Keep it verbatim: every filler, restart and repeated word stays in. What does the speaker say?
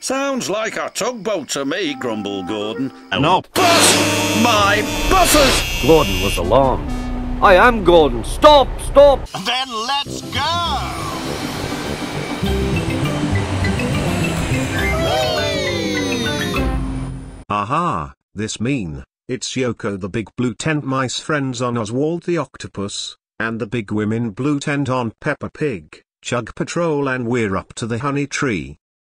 Sounds like a tugboat to me, grumbled Gordon. No. Bust my buffers! Gordon was alarmed. I am Gordon. Stop, stop! Then let's go! Aha, this mean, it's Yoko the big blue tent mice friends on Oswald the octopus, and the big women blue tent on Peppa Pig, Chug Patrol, and we're up to the honey tree.